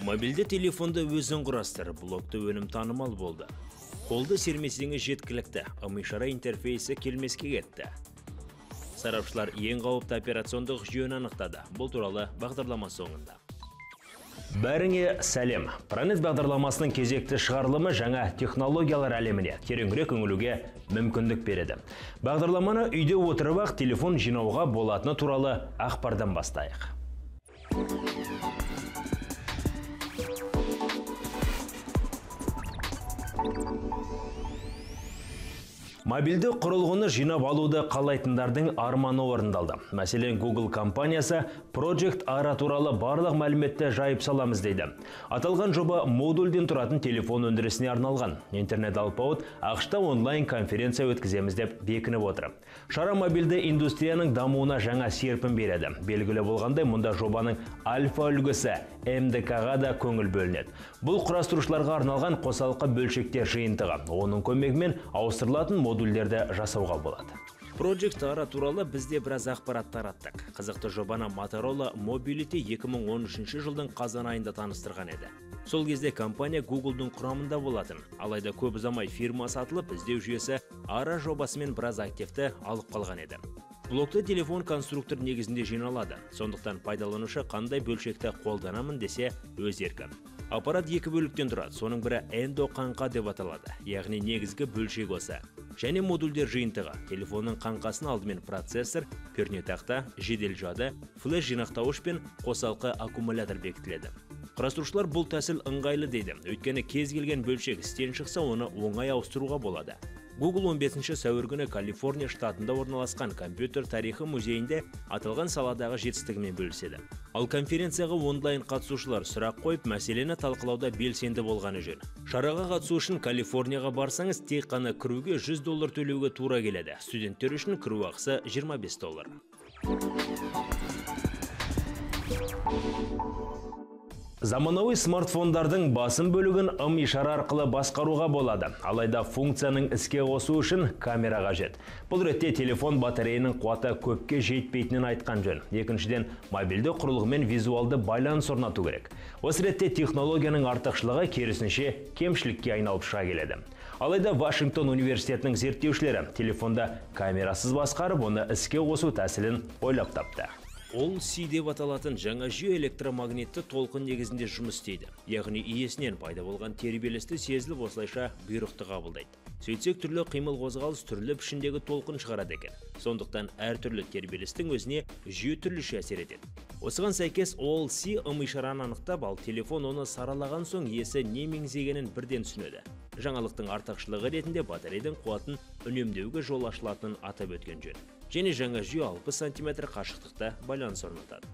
Мобилді телефонды өзің құрастыр, блокты өнім танымал болды. Қолды сермесеңіз жеткілікті, ым-ишара интерфейсі келмеске кетті. Сарапшылар ең қауіпті операциондық жүйені анықтады. Бұл туралы бағдарлама соңында. Бәріңе сәлем. Пранет бағдарламасының кезекті шығарылымы жаңа технологиялар әлеміне тереңірек үңілуге мүмкіндік береді. Бағдарламаны үйде отырып ақ телефон жинауға болатыны туралы ақпардан бастайық. Мобилді құрылғыны жинап алуды қалайтындардың арманы орындалды. Мәселен, Google компаниясы Project Ara туралы барлық мәліметті жайып саламыз дейді. Аталған жоба модульден тұратын телефон өндірісіне арналған. Интернет алпауыт ақшта онлайн конференция өткіземіз деп бекініп отыр. Шара мобилді индустрияның дамуына жаңа серпін береді. Белгілі болғандай, мұнда жобаның альфа үлгісі МДК-ға да көңіл бөлінеді. Бұл құрастырушыларға арналған қосалқы бөлшектер жиынтығы. Оның көмегімен ауыстырылатын модульдерді жасауға болады. Project Ara туралы бізде біраз ақпарат тараттық. Қызықты жобаны Motorola Mobility 2013 жылдың қазан айында таныстырған еді. Сол кезде компания Google-дың құрамында болатын. Алайда көп ұзамай фирма сатылып, іздеу жүйесі Ara жобасымен біраз активті алып қалған еді. Блокты телефон конструктор негізінде жиналады. Сондықтан пайдаланушы қандай бөлшекті қолданамын десе өз еркі. Аппарат екі бөліктен тұрады. Соның бірі эндоқаңқа деп аталады. Яғни негізгі бөлшек осы. Және модульдер жиынтығы. Телефонның қаңқасын алдымен процессор, пернетақта, жедел жады, флеш жинақтауыш пен қосалқы аккумулятор бекітіледі. Құрастырушылар бұл тәсіл ыңғайлы дейді. Өйткені кез келген бөлшек істен шықса, оны оңай ауыстыруға болады. Google 15 сәуір күні Калифорния штатында орналасқан компьютер тарихы музейінде аталған саладағы жетістігімен бөліседі. Ал конференцияға онлайн қатысушылар сұрақ қойып, мәселені талқылауда белсенді болғаны жөн. Шараға қатысу үшін Калифорнияға барсаңыз, тек қана кіруге $100 төлеуге тура келеді. Студенттер үшін кіру ақысы $25. Заманауи смартфондардың басым бөлігін ым-ишара арқылы басқаруға болады. Алайда функцияның іске қосу үшін камера қажет. Бұл ретте телефон батареяның қуаты көпке жетпейтінін айтқан жөн. Екіншіден, мобилді құрылғымен визуалды байланыс орнату керек. Осы ретте технологияның артықшылығы керісінше кемшілікке айналып шыға келеді. Алайда Вашингтон университетінің зерттеушілері телефонда камерасыз басқарып, оны іске қосу тәсілін ойлап тапты. Ол C деп аталатын жаңа жүйе электромагнитті толқын негізінде жұмыс істейді. Яғни иесінен пайда болған тербелісті сезіліп, осылайша бұйрықты қабылдайды. Сөйтсек, түрлі қимыл қозғалыс түрлі пішіндегі толқын шығарады екен. Сондықтан әртүрлі тербелістің өзіне жүйе түрліше әсер етеді. Осыған сәйкес ол C ым-ишараны анықтап, ал телефон оны саралаған соң иесі не меңзегенін бірден түсінеді. Жаңалықтың артықшылығы ретінде батарейдің қуатын үнемдеуге жол ашылатынын атап өткен жөн. Және жаңа жүйе 60 см қашықтықта байланыс орнатады.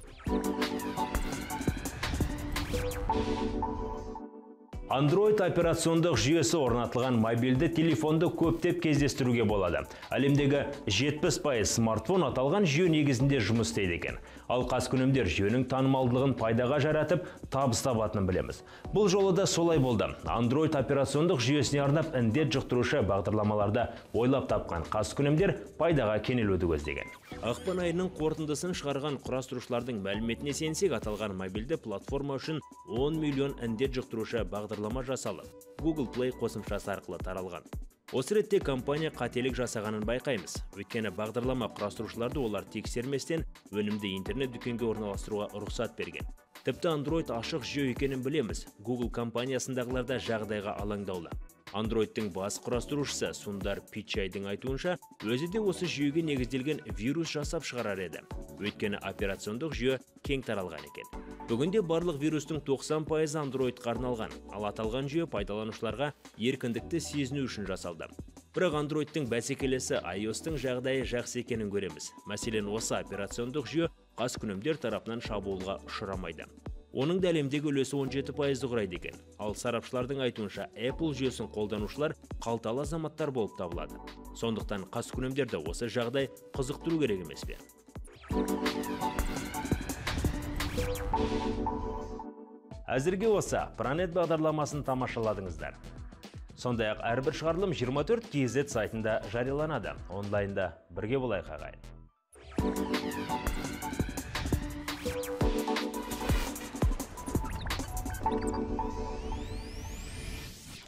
Android операциондық жүйесі орнатылған мобилді телефонды көптеп кездестіруге болады. Әлемдегі 70% смартфон аталған жүйе негізінде жұмыс істейді екен. Ал қаскүнемдер жүйенің танымалдылығын пайдаға жаратып, табыс табатынын білеміз. Бұл жолы да солай болды. Android операциондық жүйесіне арнап індет жұқтырушы бағдарламаларда ойлап тапқан қаскүнемдер пайдаға кенелуді көздеген. Ақпан айының қорытындысын шығарған құрастырушылардың мәліметіне сенсек, аталған мобилді платформа үшін 10 миллион індет жұқтырушы бағдарлама жасалып, Google Play қосымшасы арқылы таралған. Осы ретте компания қателік жасағанын байқаймыз. Өйткені бағдарлама құрастырушыларды олар тексерместен өнімді интернет дүкенге орналастыруға рұқсат берген. Тіпті Android ашық жүйе екенін білеміз. Google компаниясындағылар да жағдайға алаңдаулы. Android'тың бас құрастырушысы Сундар Пичайдың айтуынша, өзі де осы жүйеге негізделген вирус жасап шығарар еді. Өйткені операциондық жүйе кең таралған екен. Бүгінде барлық вирустың 90% Android'қа арналған, ал аталған жүйе пайдаланушыларға еркіндікті сезіну үшін жасалды. Бірақ Android'тың бәсекелесі iOS-тың жағдайы жақсы екенін көреміз. Мәселен, осы операциондық жүйе қаскүнемдер тарапынан шабуылға ұшырамайды. Оның да әлемдегі үлесі 17% құрайды екен. Ал сарапшылардың айтуынша, Apple жүйесін қолданушылар қалталы азаматтар болып табылады. Сондықтан қаскүнемдерді осы жағдай қызықтыру керек емес пе? Әзірге осы Пранет бағдарламасын тамашаладыңыздар. Сондай-ақ әрбір шығарылым 24 KZ сайтында жарияланады. Онлайнда бірге болайық ағайын.